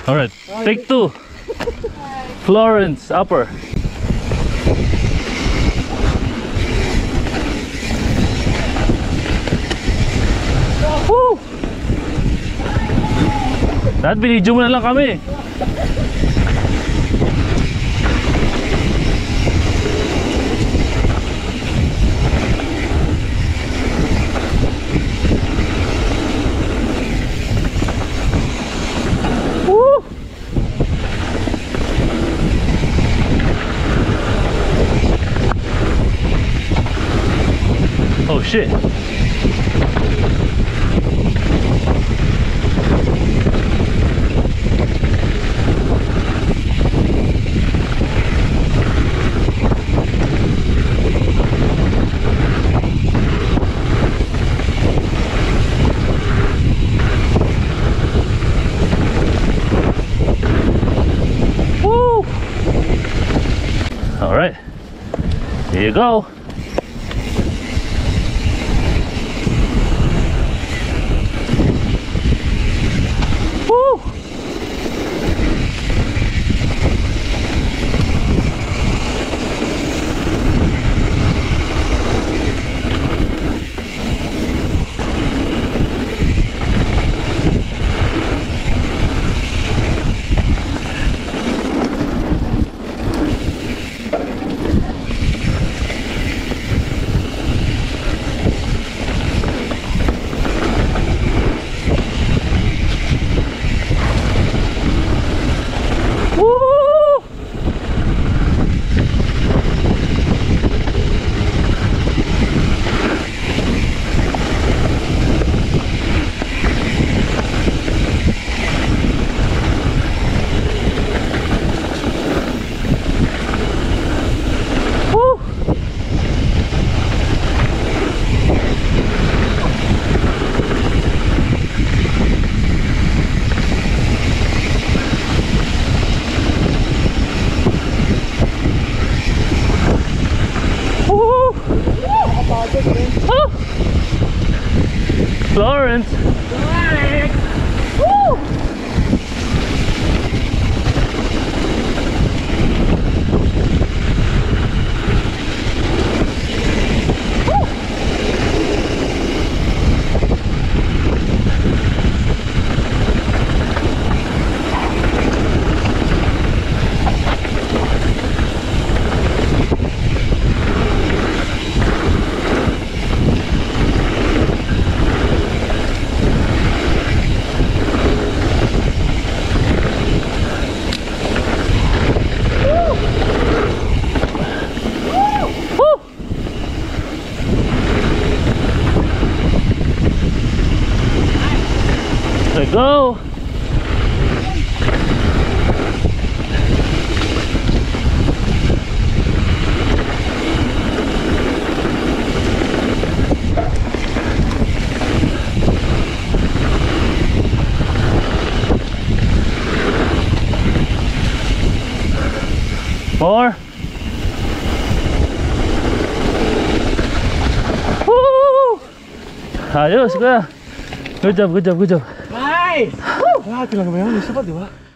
Alright, take 2. Florence, upper. Woo! Lahat binidyo mo na lang kami. Woo! Oh shit. Woo! All right. Here you go. Woo! Florence. Woo! Let's go. More. Woo! Ayos ka. Good job, good job, good job. Nice! Woo! Grabe lang naman yun. Isa pa, di ba?